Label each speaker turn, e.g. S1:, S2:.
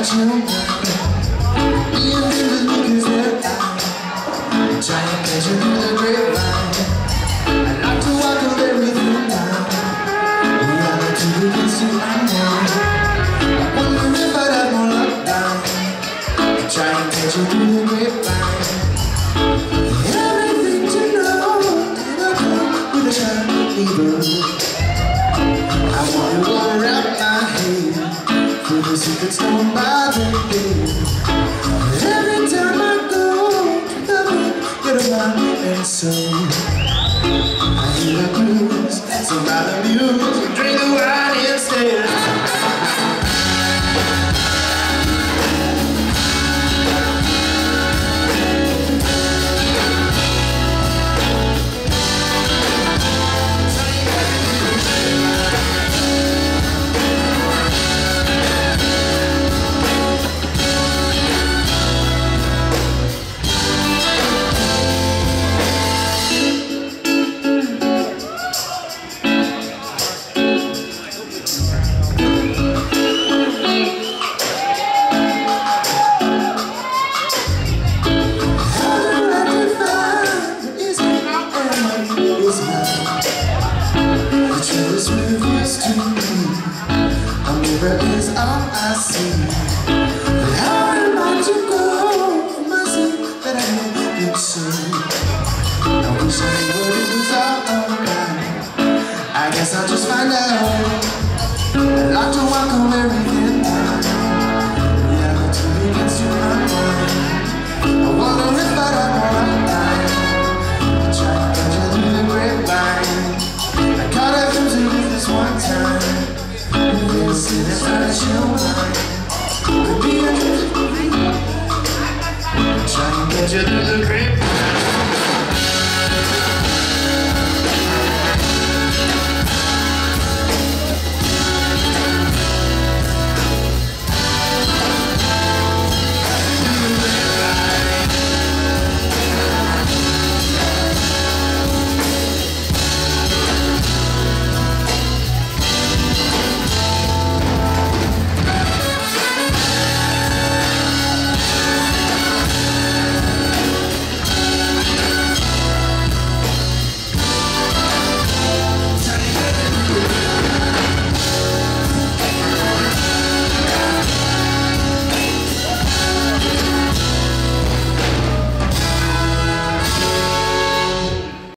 S1: you now. Being neighbors because they're out. Try and catch you through the grapevine. I like to walk up everything down. We are the two begins to unknown. I wonder if I'd have more luck down. Try and catch you through the grapevine. Everything to know, and I come with a shot of evil. I wanna go around my head through the secret stone by the day. Every time I go to the bed, get a mind and soul. I hear the blues, somebody news, drink the wine instead. Is all I see. But how am I to go from my sin that I know it's sin? I wish I knew what it was all about. I guess I'll just find out. I like to walk away.